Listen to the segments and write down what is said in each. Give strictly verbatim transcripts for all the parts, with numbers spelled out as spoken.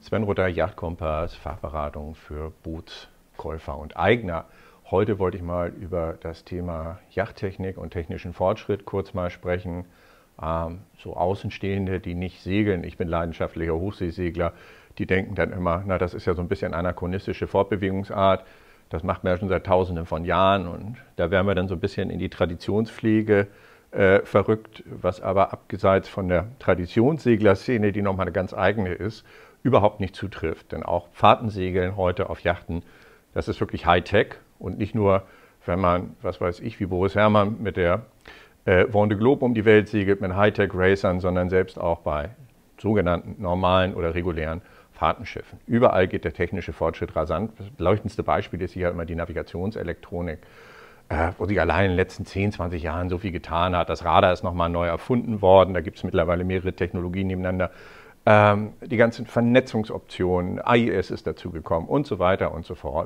Sven Rudder, Yachtkompass, Fachberatung für Bootskäufer und Eigner. Heute wollte ich mal über das Thema Yachttechnik und technischen Fortschritt kurz mal sprechen. Ähm, so Außenstehende, die nicht segeln, ich bin leidenschaftlicher Hochseesegler, die denken dann immer, na, das ist ja so ein bisschen anachronistische Fortbewegungsart. Das macht man ja schon seit Tausenden von Jahren und da wären wir dann so ein bisschen in die Traditionspflege äh, verrückt, was aber abseits von der Traditionsseglerszene, die nochmal eine ganz eigene ist, überhaupt nicht zutrifft. Denn auch Fahrtensegeln heute auf Yachten, das ist wirklich Hightech und nicht nur, wenn man, was weiß ich, wie Boris Herrmann mit der äh, Vendée Globe um die Welt segelt, mit Hightech-Racern, sondern selbst auch bei sogenannten normalen oder regulären Fahrtenschiffen. Überall geht der technische Fortschritt rasant. Das leuchtendste Beispiel ist hier immer die Navigationselektronik, äh, wo sich allein in den letzten zehn, zwanzig Jahren so viel getan hat. Das Radar ist nochmal neu erfunden worden, da gibt es mittlerweile mehrere Technologien nebeneinander. Ähm, die ganzen Vernetzungsoptionen, I I S ist dazugekommen und so weiter und so fort.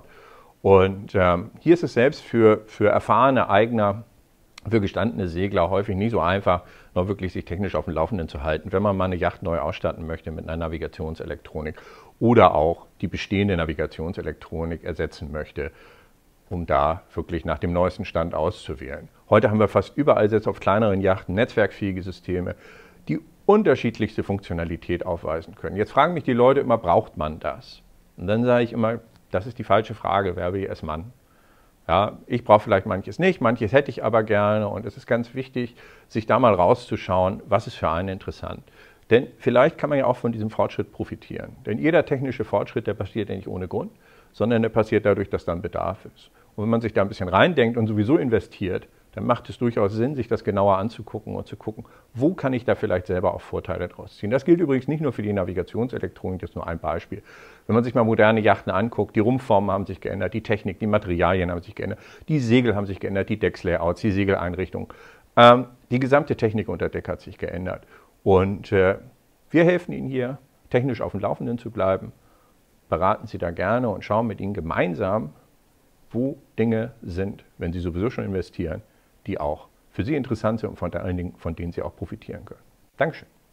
Und ähm, hier ist es selbst für, für erfahrene Eigner, für gestandene Segler häufig nicht so einfach, noch wirklich sich technisch auf dem Laufenden zu halten, wenn man mal eine Yacht neu ausstatten möchte mit einer Navigationselektronik oder auch die bestehende Navigationselektronik ersetzen möchte, um da wirklich nach dem neuesten Stand auszuwählen. Heute haben wir fast überall, selbst auf kleineren Yachten, netzwerkfähige Systeme, die unterschiedlichste Funktionalität aufweisen können. Jetzt fragen mich die Leute immer, braucht man das? Und dann sage ich immer, das ist die falsche Frage, wer will es Mann? Ja, ich brauche vielleicht manches nicht, manches hätte ich aber gerne und es ist ganz wichtig, sich da mal rauszuschauen, was ist für einen interessant. Denn vielleicht kann man ja auch von diesem Fortschritt profitieren. Denn jeder technische Fortschritt, der passiert ja nicht ohne Grund, sondern der passiert dadurch, dass dann Bedarf ist. Und wenn man sich da ein bisschen reindenkt und sowieso investiert, dann macht es durchaus Sinn, sich das genauer anzugucken und zu gucken, wo kann ich da vielleicht selber auch Vorteile draus ziehen. Das gilt übrigens nicht nur für die Navigationselektronik, das ist nur ein Beispiel. Wenn man sich mal moderne Yachten anguckt, die Rumpfformen haben sich geändert, die Technik, die Materialien haben sich geändert, die Segel haben sich geändert, die Deckslayouts, die Segeleinrichtung. Ähm, die gesamte Technik unter Deck hat sich geändert. Und äh, wir helfen Ihnen hier, technisch auf dem Laufenden zu bleiben, beraten Sie da gerne und schauen mit Ihnen gemeinsam, wo Dinge sind, wenn Sie sowieso schon investieren, die auch für Sie interessant sind und von allen Dingen, von denen Sie auch profitieren können. Dankeschön.